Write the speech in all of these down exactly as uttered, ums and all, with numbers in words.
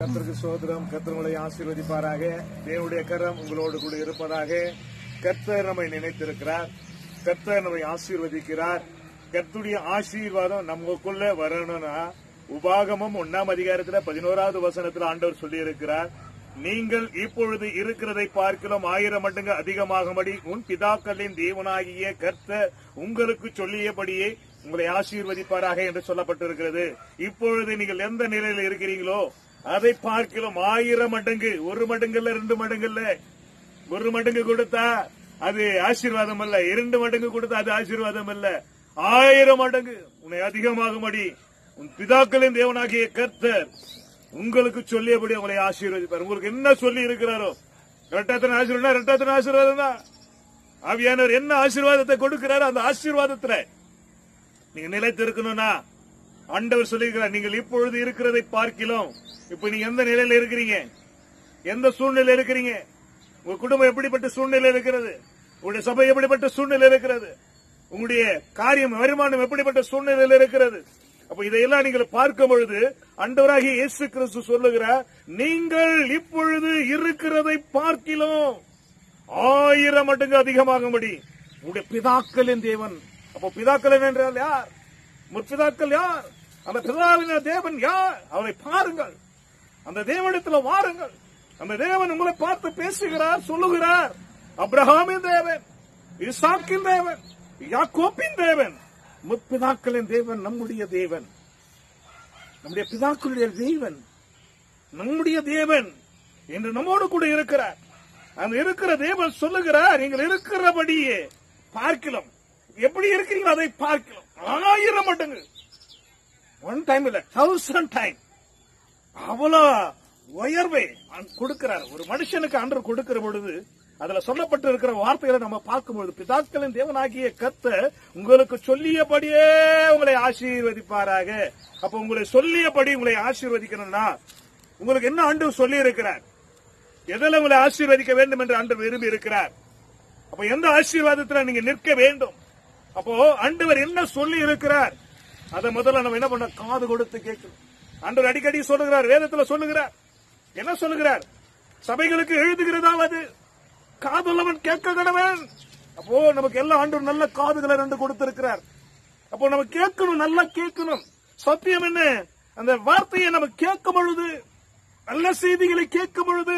கர்த்தருக்கு ஸ்தோத்திரம். கர்த்தர் உங்களை ஆசீர்வதிப்பாராக. தேவனுடைய கரம் உங்களோடு கூட இருப்பதாக. கர்த்தர் நம்மை நினைத்திருக்கிறார். கர்த்தர் நம்மை ஆசீர்வதிக்கிறார். கர்த்தருடைய ஆசீர்வாதம் நமக்குள்ள வரணும்னா உபாகமம் ஒன்னாம் அதிகாரத்துல பதினோராவது வசனத்துல ஆண்டவர் சொல்லி இருக்கிறார், நீங்கள் இப்பொழுது இருக்கிறதை பார்க்கலாம் ஆயிரம் மடங்கு அதிகமாகும்படி உன் பிதாக்களின் தேவனாகிய கர்த்தர் உங்களுக்கு சொல்லியபடியே உங்களை ஆசீர்வதிப்பாராக என்று சொல்லப்பட்டிருக்கிறது. இப்பொழுது நீங்கள் எந்த நிலையில் இருக்கிறீங்களோ அதை பார்க்கலாம் ஆயிரம் மடங்கு, ஒரு மடங்குல ரெண்டு மடங்குல, ஒரு மடங்கு கொடுத்தா அது ஆசீர்வாதம் அல்ல, இரண்டு மடங்கு கொடுத்தா அது ஆசீர்வாதம் அல்ல, ஆயிரம் மடங்கு உன்னை அதிகமாகும்படி உன் பிதாக்களின் தேவனாகிய கர்த்தர் உங்களுக்கு சொல்லியபடி உங்களை ஆசீர்வதிப்பார். உங்களுக்கு என்ன சொல்லி இருக்கிறாரோ, ரெட்டாத்தன ஆசீர்வாதம் ரெட்டாத்தன ஆசீர்வாதம் தான். ஆவியானவர் என்ன ஆசீர்வாதத்தை கொடுக்கிறாரோ அந்த ஆசீர்வாதத்துல நீங்க நிலைத்து இருக்கணும்னா ஆண்டவர் சொல்லியிருக்கிறார், நீங்கள் இப்பொழுது இருக்கிறதை பார்க்கலாம். இப்ப நீங்க எந்த நிலையில இருக்கிறீங்க, எந்த சூழ்நிலை இருக்கிறீங்க, உங்க குடும்பம் எப்படிப்பட்ட சூழ்நிலை இருக்கிறது, உங்களுடைய சபை எப்படிப்பட்ட சூழ்நிலை இருக்கிறது, உங்களுடைய காரியம் வருமானம் எப்படிப்பட்ட சூழ்நிலையில் இருக்கிறது. அப்ப இதையெல்லாம் நீங்கள் பார்க்கும் பொழுது ஆண்டவராகிய இயேசு கிறிஸ்து சொல்லுகிறார், நீங்கள் இப்பொழுது இருக்கிறதை பார்க்கலாம் ஆயிரம் மடங்கு அதிகமாகும்படி உங்களுடைய பிதாக்களின் தேவன். அப்போ பிதாக்களின் என்றால் யார்? முற்பிதாக்கள் யார்? அந்த பிதாவின் தேவன் யார்? அவரை பாருங்கள், அந்த தேவனிடத்தில் வாருங்கள். அந்த தேவன் உங்களை பார்த்து பேசுகிறார், சொல்லுகிறார். அப்ரஹாமின் தேவன், ஈசாக்கின் தேவன், யாக்கோபின் தேவன், முற்பிதாக்களின் தேவன் நம்முடைய தேவன், நம்முடைய பிதாக்களுடைய தேவன், நம்முடைய தேவன் என்று நம்மோடு கூட இருக்கிறார். அந்த இருக்கிற தேவன் சொல்லுகிறார், நீங்கள் இருக்கிறபடியே பார்க்கலாம். எப்படி இருக்கிறீங்களோ அதை பார்க்கலாம் ஆயிரம் மடங்கு. ஒன் டைம் இல்ல, தௌசண்ட் டைம். அவ்வளவு உயர்வை கொடுக்கிறார் ஒரு மனுஷனுக்கு. அன்று கொடுக்கிற பொழுது அதுல சொல்லப்பட்டு இருக்கிற வார்த்தைகளை நம்ம பார்க்கும்போது, பிதாக்களின் தேவனாகிய கர்த்தர் உங்களுக்கு சொல்லியபடியே உங்களை ஆசீர்வதிப்பாராக. அப்ப உங்களை சொல்லியபடி உங்களை ஆசீர்வதிக்கணும்னா உங்களுக்கு என்ன ஆண்டவர் சொல்லி இருக்கிறார், எதில் உங்களை ஆசீர்வதிக்க வேண்டும் என்று ஆண்டவர் விரும்பி இருக்கிறார். அப்ப எந்த ஆசீர்வாதத்தில் நீங்க நிற்க வேண்டும், அப்போ ஆண்டவர் என்ன சொல்லி இருக்கிறார் அதை முதல்ல நம்ம என்ன பண்ண, காது கொடுத்து கேட்கணும். ஆண்டவர் அடிக்கடி சொல்லுகிறார், வேதத்துல சொல்லுகிறார். என்ன சொல்லுகிறார்? சபைகளுக்கு எழுதுகிறதாவது காதுள்ளவன் கேட்க கடவன். அப்போ நமக்கு எல்லா ஆண்டவர் நல்ல காதுகளை ரெண்டு கொடுத்திருக்கிறார். அப்போ நம்ம கேட்கணும், நல்லா கேட்கணும். சத்தியம் என்ன? அந்த வார்த்தையை நம்ம கேட்கும் பொழுது, நல்ல செய்திகளை கேட்கும் பொழுது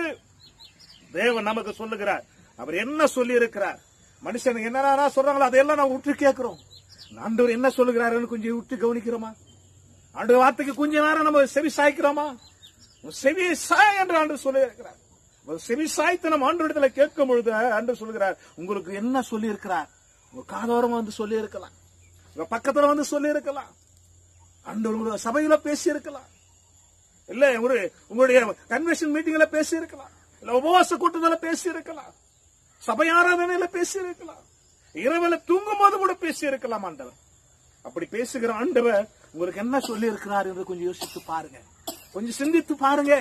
தேவன் நமக்கு சொல்லுகிறார். அவர் என்ன சொல்லி இருக்கிறார், மனுஷன் என்ன சொல்றாங்களோ அதையெல்லாம் நான் விட்டு கேட்கிறோம். ஆண்டவர் என்ன சொல்லுகிறாருன்னு கொஞ்சம் விட்டு கவனிக்கிறோமா? ஆண்டவர் வார்த்தைக்கு கொஞ்ச நேரம் நம்ம செவி சாய்க்கிறோமா? செவி சாய் என்று ஆண்டவர் சொல்லி இருக்கிறார். செவி சாய்த்து நம்ம ஆண்டவரிடத்துல கேட்கும் பொழுது ஆண்டவர் சொல்லுகிறார், உங்களுக்கு என்ன சொல்லி இருக்கிறார். உங்க காதோரமா வந்து சொல்லி இருக்கலாம், உங்க பக்கத்துல வந்து சொல்லி இருக்கலாம், ஆண்டவர் உங்க சபையில பேசி இருக்கலாம், இல்ல ஒரு உங்களுடைய கன்வென்ஷன் மீட்டிங்ல பேசி இருக்கலாம், இல்ல உபவாச கூட்டத்துல பேசி இருக்கலாம், சபை ஆராதனையில பேசி இருக்கலாம், இரவுல தூங்கும் போது கூட பேசி இருக்கலாம். ஆண்டவர் அப்படி பேசுகிற ஆண்டவர் உங்களுக்கு என்ன சொல்லி இருக்கிறார் என்று கொஞ்சம் யோசித்து பாருங்க, கொஞ்சம் சிந்தித்து பாருங்க.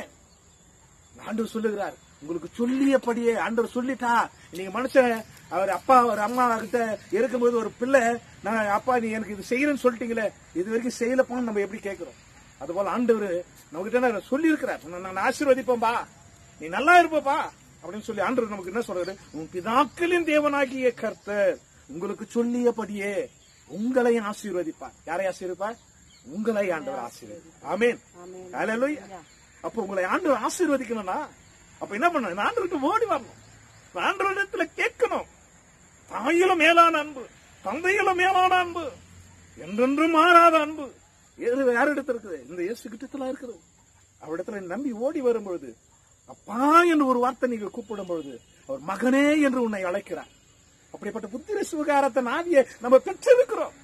ஆண்டவர் சொல்லுகிறார், உங்களுக்கு சொல்லியபடியே. ஆண்டவர் சொல்லிட்டா, நீங்க மனுஷன் அவர் அப்பா ஒரு அம்மா கிட்ட இருக்கும்போது ஒரு பிள்ளை, நான் அப்பா நீ எனக்கு இது செய்யறேன்னு சொல்லிட்டீங்களே, இது வரைக்கும் செய்யல போன நம்ம எப்படி கேட்கிறோம். அதுபோல ஆண்டவர் நம்ம கிட்ட சொல்லி இருக்கிறார், நான் ஆசீர்வதிப்பேன்பா, நீ நல்லா இருப்பப்பா அப்படின்னு சொல்லி ஆண்டவர் நமக்கு என்ன சொல்றாரு, உன் பிதாக்களின் தேவனாகிய கர்த்தர் உங்களுக்கு சொல்லியபடியே உங்களை ஆசீர்வதிப்பார். யாரை ஆசீர்வதிப்பார்? உங்களை ஆண்டவர் ஆசீர்வதிப்பார். ஆமென், ஹல்லேலூயா. அப்ப உங்களை ஆண்டவர் ஆசீர்வதிக்கணும்னா அப்ப என்ன பண்ணணும்? ஆண்டவருக்கு ஓடி வரணும், ஆண்டவரிடத்துல கேட்கணும். தாயிலும் மேலான அன்பு, தந்தையிலும் மேலான அன்பு, என்றென்றும் மாறாத அன்பு யாரிடத்துல இருக்குது? இந்த இயேசு கிட்டத்துல இருக்குது. அவரிடத்துல நம்பி ஓடி வரும்பொழுது, அப்பா என்று ஒரு வார்த்தை நீங்க கூப்பிடும் பொழுது அவர் மகனே என்று உன்னை அழைக்கிறார். அப்படிப்பட்ட புத்திர சுகாரத்தை ஆவியை நம்ம பெற்றிருக்கிறோம்.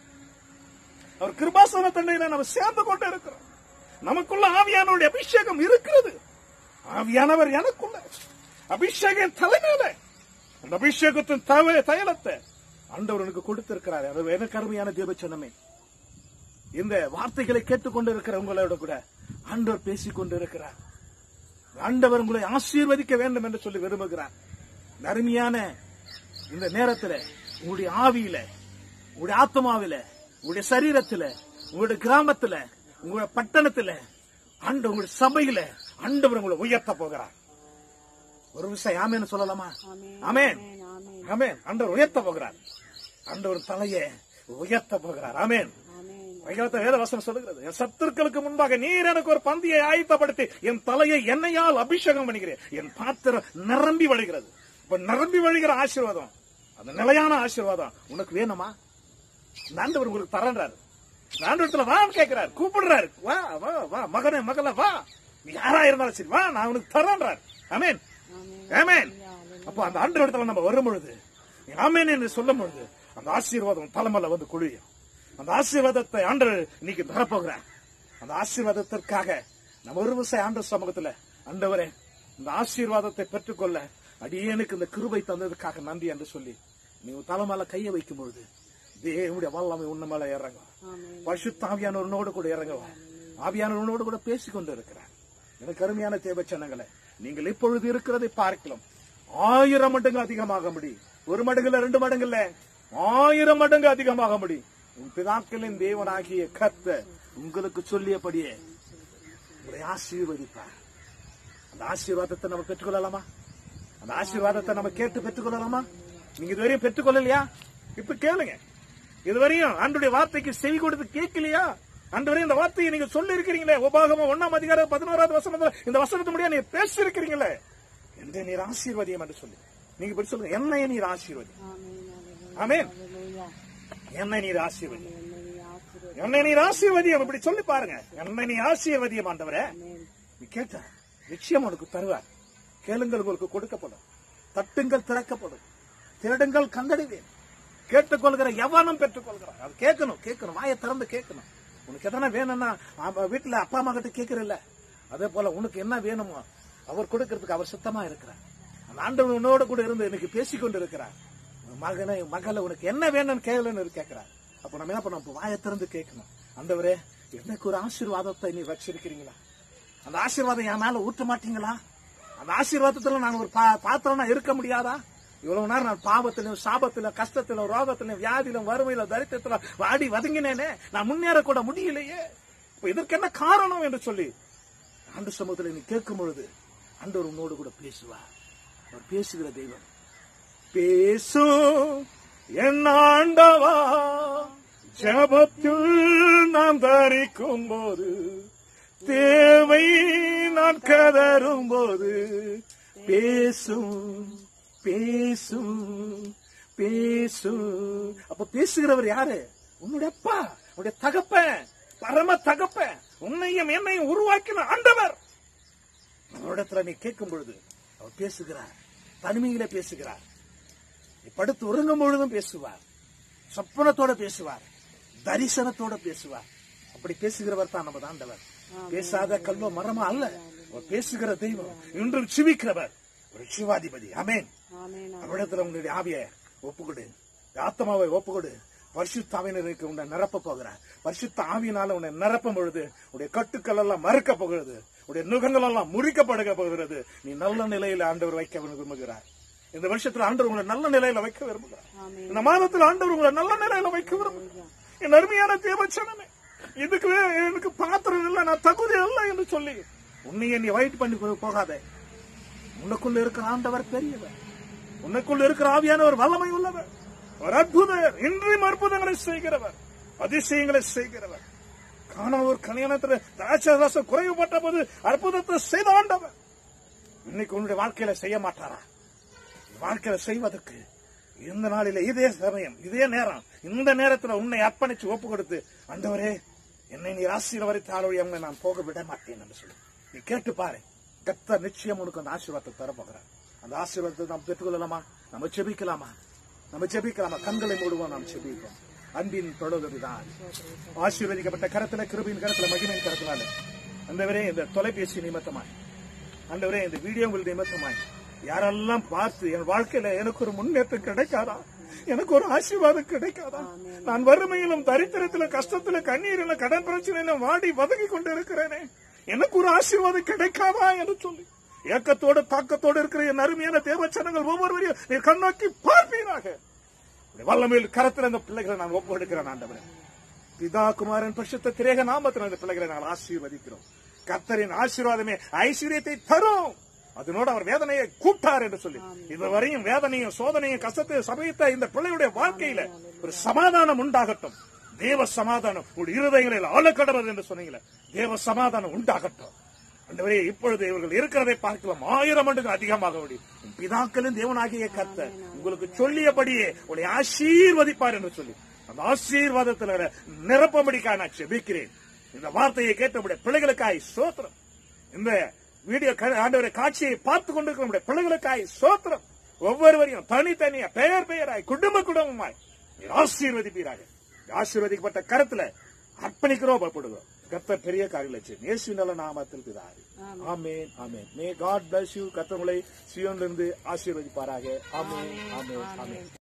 அவர் கிருபாசன தண்டையில நம்ம சேர்ந்து கொண்டு இருக்கிறோம். நமக்குள்ள ஆவியானவருடைய அபிஷேகம் இருக்கிறது. ஆவியானவர் எனக்குள்ள அபிஷேகம் தலைமையில, அந்த அபிஷேகத்தின் தைலத்தை ஆண்டவர் எனக்கு கொடுத்திருக்கிறார். அது எனக்கு அருமையான தேவச்சனமே. இந்த வார்த்தைகளை கேட்டுக்கொண்டு இருக்கிற உங்களோட கூட ஆண்டவர் பேசிக் கொண்டு இருக்கிறார். ஆண்டவர் உங்களை ஆசீர்வதிக்க வேண்டும் என்று சொல்லி விரும்புகிறார். அருமையான இந்த நேரத்தில் உங்களுடைய ஆவியில, உங்களுடைய ஆத்மாவில, உங்களுடைய சரீரத்தில், உங்களுடைய கிராமத்தில், உங்களுடைய பட்டணத்தில், ஆண்டவர் உங்களுடைய சபையில ஆண்டவர் உங்களை உயர்த்த போகிறார். ஒரு விஷயம் ஆமேன்னு சொல்லலாமா? ஆமேன், ஆமேன். ஆண்டவர் உயர்த்த போகிறார். ஆண்டவர் தலையை உயர்த்த போகிறார். ஆமேன். வேத வசனம் சொல்லுகிறது, என் சத்துருக்களுக்கு முன்பாக நீர் எனக்கு ஒரு பந்தியை ஆயத்தப்படுத்தி என் தலையை எண்ணெயால் அபிஷேகம் பண்ணுகிறேன், என் பாத்திரம் நிரம்பி வழிகிறது. இப்ப நிரம்பி வழிகிற ஆசீர்வாதம், அந்த நிலையான ஆசீர்வாதம் உனக்கு வேணுமா? ஆண்டவர் உங்களுக்கு தரன்றாரு. ஆண்டவரத்துல வா கேட்கிறாரு, கூப்பிடுறாரு, வா வா வா மகனே மகள வா, நீ யாரா இருந்தாலும் சரி வா, நான் உனக்கு தரன்றாரு. ஆமேன், ஆமேன். அப்போ அந்த ஆண்டவரத்துல நம்ம வரும் பொழுது ஆமேன் என்று சொல்லும் பொழுது அந்த ஆசீர்வாதம் தலைமையில வந்து குழியும். அந்த ஆசீர்வாதத்தை ஆண்டவர் இன்னைக்கு தரப்போகிறார். அந்த ஆசீர்வாதத்திற்காக நம்ம ஒரு விஷயம் ஆண்டவர் சமூகத்துல, ஆண்டவரே இந்த ஆசீர்வாதத்தை பெற்றுக்கொள்ள அடியேனுக்கு இந்த கிருபை தந்ததுக்காக நன்றி என்று சொல்லி நீங்க தலைமையில கையை வைக்கும் பொழுது தேவனுடைய வல்லமை உன்ன மேல இறங்கும். பரிசுத்த ஆவியானவரோடு கூட இறங்குவார். ஆவியானவரோடு கூட பேசிக்கொண்டு இருக்கிறார். எனக்கு அருமையான தேவச்சனங்களை, நீங்கள் இப்பொழுது இருக்கிறதை பார்க்கலாம் ஆயிரம் மடங்கு அதிகமாக முடியும். ஒரு மடங்கு இல்ல, ரெண்டு மடங்கு இல்ல, ஆயிரம் மடங்கு அதிகமாக முடியும். உன் பிதாக்களின் தேவனாகிய கர்த்தர் உங்களுக்கு சொல்லியபடியே உங்களை ஆசீர்வதிப்பார். அந்த ஆசீர்வாதத்தை நம்ம பெற்றுக்கொள்ளலாமா? அந்த ஆசீர்வாதத்தை நம்ம கேட்டு பெற்றுக்கொள்ளலாமா? நீங்க இதுவரையும் பெற்றுக்கொள்ளலையா? இப்ப கேளுங்க. இதுவரையும் ஆண்டுடைய வார்த்தைக்கு செவி கொடுத்து கேட்கலையா? ஆண்டவரே இந்த வார்த்தையை நீங்க சொல்லி இருக்கிறீங்களே, உபாகமம் ஒன்னாம் அதிகாரம் பதினோராவது வசனத்துல இந்த வசனத்து முடியா நீங்க பேசி இருக்கிறீங்களே, என்னை நீர் ஆசீர்வதியம் என்று சொல்லி நீங்க இப்படி சொல்லுங்க, என்னை நீர் ஆசீர்வதி. ஆமென். என்னை நீர் ஆசீர்வதி, என்னை நீர் ஆசீர்வதியம் இப்படி சொல்லி பாருங்க. என்னை நீ ஆசீர்வதியம் ஆண்டவரே. நீ கேட்ட நிச்சயம் உனக்கு தருவார். கேளுங்கள் உங்களுக்கு கொடுக்கப்படும், தட்டுங்கள் திறக்கப்படும், தேடுங்கள் கண்டடைவேன். கேட்டுக்கொள்கிற எவனும் பெற்றுக்கொள்கிறான். அது கேட்கணும், கேட்கணும், வாயை திறந்து கேட்கணும். உனக்கு எதனா வேணும்னா வீட்டுல அப்பா அம்மா கிட்ட கேட்கறல்ல, அதே போல உனக்கு என்ன வேணுமோ அவர் கொடுக்கறதுக்கு அவர் சுத்தமா இருக்கிறார். அந்த ஆண்டவர் உன்னோட கூட இருந்து எனக்கு பேசிக்கொண்டு இருக்கிறார். மகனை மகளை உனக்கு என்ன வேணும்னு கேளுன்னு கேட்கிறார். அப்ப நம்ம என்ன பண்ணோம்? வாயை திறந்து கேட்கணும். ஆண்டவரே எனக்கு ஒரு ஆசீர்வாதத்தை நீ வச்சிருக்கிறீங்களா? அந்த ஆசீர்வாதம் என் மேல ஊற்ற மாட்டீங்களா? அந்த ஆசீர்வாதத்துல நான் ஒரு பாத்திரம்னா இருக்க முடியாதா? இவ்வளவு நேரம் நான் பாவத்திலும் சாபத்திலும் கஷ்டத்திலும் ரோகத்திலும் வியாதியிலும் வறுமையிலும் தரித்திரத்திலும் வாடி வதங்கினேனே, நான் முன்னேற கூட முடியலையே. இப்ப இதற்கு என்ன காரணம் என்று சொல்லி ஆண்டு சமூகத்தில் நீ கேட்கும் பொழுது ஆண்டவர் உன்னோடு கூட பேசுவார். அவர் பேசுகிற தெய்வம். பேசும் என் ஆண்டவா, ஜபத்தில் நாம் தரிக்கும் போது, தேவை நான் கதரும் போது, பேசும் பேசும் பேசும். அப்ப பேசுகிறவர் யாரு? உன்னுடைய அப்பா, உன்னுடைய தகப்பன், பரம தகப்பன், உன்னையும் என்னையும் உருவாக்கின ஆண்டவர். அவரிடத்துல நீ கேட்கும் பொழுது அவர் பேசுகிறார். தனிமையில பேசுகிறார். படுத்து உறங்கும் பொழுதும் பேசுவார். சொப்பனத்தோட பேசுவார், தரிசனத்தோட பேசுவார். அப்படி பேசுகிறவர் தான் நமது ஆண்டவர். பேசாத கல்வ மரமா அல்ல, அவர் பேசுகிற தெய்வம். இன்றும் சிவிக்கிறவர் ஒரு சிவாதிபதி. ஆமென். அவரிடத்துல உங்களுடைய ஆவியை ஒப்புக்கொடு, ஆத்மாவை ஒப்புக்கொடு. பரிசுத்த ஆவியினருக்கு உன்னை நிரப்ப போகிறார். பரிசுத்த ஆவியினால உன்னை நிரப்பும் பொழுது உடைய கட்டுக்கள் எல்லாம் மறுக்க போகிறது, உடைய நுகங்கள் எல்லாம் முறிக்கப்படுக போகிறது. நீ நல்ல நிலையில ஆண்டவர் வைக்க விரும்புகிறார். இந்த வருஷத்துல ஆண்டவர் உங்களை நல்ல நிலையில வைக்க விரும்புகிறார். இந்த மாதத்தில் ஆண்டவர் உங்களை நல்ல நிலையில வைக்க விரும்புகிறார். என் அருமையான தேவச்சனமே, இதுக்கு எனக்கு பாத்திரம் இல்லை, நான் தகுதி இல்லை என்று சொல்லி உன்னைய நீ வெயிட் பண்ணி போகாத. உனக்குள்ள இருக்கிற ஆண்டவர் பெரியவர். உனக்குள்ள இருக்கிற ஆவியானவர் வல்லமை உள்ளவர், ஒரு அற்புதர், இன்றையும் அற்புதங்களை செய்கிறவர், அதிசயங்களை செய்கிறவர். காணாவூர் கல்யாணத்துல திராட்சரசம் குறைவுபட்ட போது அற்புதத்தை செய்த ஆண்டவர் இன்னைக்கு உன்னுடைய வாழ்க்கையில செய்ய மாட்டாரா? வாழ்க்கையில செய்வதற்கு இந்த நாளில இதே சமயம், இதே நேரம், இந்த நேரத்தில் உன்னை அர்ப்பணிச்சு ஒப்பு கொடுத்து, ஆண்டவரே என்னை நீ ஆசீர்வதித்தாலும் அவங்களை நான் போக விட மாட்டேன் என்று சொல்லி நீ கேட்டு பாரு. கர்த்தர் நிச்சயம் உனக்கு அந்த ஆசீர்வாதத்தை தரப்போகிறார். அந்த ஆசீர்வாதத்தை நாம் பெற்றுக்கொள்ளலாமா? நம்ம செபிக்கலாமா? நம்ம செபிக்கலாமா? கண்களை மூடுவோம், நாம் செபிப்போம். அன்பின் தொடர்தான் ஆசீர்வதிக்கப்பட்ட கரத்துல, கிருபையின் கரத்துல, மகிமையின் கரத்தினால ஆண்டவரே இந்த தொலைபேசி நிமித்தமாய், ஆண்டவரே இந்த வீடியோங்கள் நிமித்தமாய் யாரெல்லாம் பார்த்து என் வாழ்க்கையில எனக்கு ஒரு முன்னேற்றம் கிடைக்காதா, எனக்கு ஒரு ஆசீர்வாதம் கிடைக்காதா, நான் வறுமையிலும் தரித்திரத்திலும் கஷ்டத்திலும் கண்ணீரிலும் கடன் பிரச்சனையிலும் வாடி வதங்கி கொண்டு இருக்கிறேனே, எனக்கு ஒரு ஆசீர்வாதம் கிடைக்காதா என்று சொல்லி ஏக்கத்தோடு தாக்கத்தோடு இருக்கிற என் அருமையான தேவச்சனங்கள் ஒவ்வொருவரையும் நீ கண்ணோக்கி பார்ப்பீராக. வல்லமையில் கரத்தில் அந்த பிள்ளைகளை நான் ஒப்பு எடுக்கிறேன். ஆண்டவரே, பிதா குமாரன் பரிசுத்த திரேக நாமத்தில் அந்த பிள்ளைகளை நான் ஆசீர்வதிக்கிறோம். கர்த்தரின் ஆசீர்வாதமே ஐஸ்வர்யத்தை தரும். அதனோடு அவர் வேதனையை கூட்டார் என்று சொல்லி இதுவரையும் வேதனையும் சோதனையும் கஷ்டத்தையும் சமயத்த இந்த பிள்ளையுடைய வாழ்க்கையில ஒரு சமாதானம் உண்டாகட்டும். தேவ சமாதானம் ஒரு இருதயங்களில் ஆழக்கடறது என்று சொன்னீங்களே, தேவ சமாதானம் உண்டாகட்டும். அந்தவரே இப்பொழுது இவர்கள் இருக்கிறதை பார்க்கலாம் ஆயிரம் மடங்கு அதிகமாக முடியும். பிதாக்களின் தேவனாகிய கர்த்தர் உங்களுக்கு சொல்லியபடியே உங்களை ஆசீர்வதிப்பார் என்று சொல்லி அந்த ஆசீர்வாதத்தில் நிரப்பபடிக்காக நான் ஜெபிக்கிறேன். இந்த வார்த்தையை கேட்டபடிய பிள்ளைகளுக்காய் ஸ்தோத்திரம். இந்த வீடியோ ஆண்டவரை காட்சியை பார்த்துக் கொண்டிருக்கிற நம்முடைய பிள்ளைகளுக்காய் ஸ்தோத்திரம். ஒவ்வொருவரையும் தனித்தனியா பெயர் பெயராய் குடும்ப குடும்பமாய் ஆசீர்வதிப்பீராக. ஆசீர்வதிக்கப்பட்ட கருத்துல அர்ப்பணிக்கிறோம் படுகிறோம். கர்த்தர் பெரிய காரியங்களை செய்யும். இயேசுவின் நல்ல நாமத்தில் பிதாவே. ஆமென் ஆமென். May God bless you. கர்த்தர் உங்களை சீயோனிலிருந்து ஆசீர்வதிப்பாராக. ஆமென் ஆமென் ஆமென்.